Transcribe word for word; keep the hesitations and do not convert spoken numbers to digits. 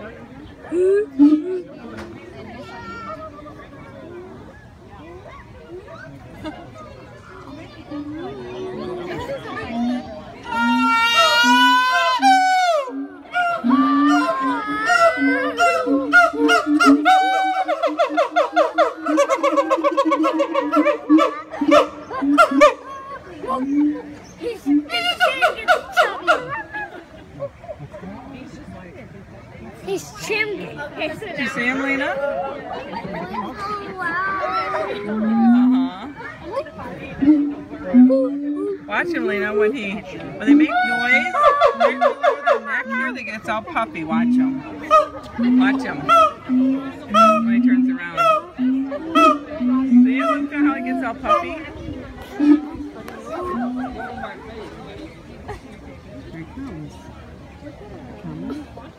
He's trimmed. Do you see him, Lena? Uh-huh. Watch him, Lena, when he when they make noise, right below their neck here, they get all puffy. Watch him. Watch him. When he turns around. See, look at how he gets all puffy. Here he comes.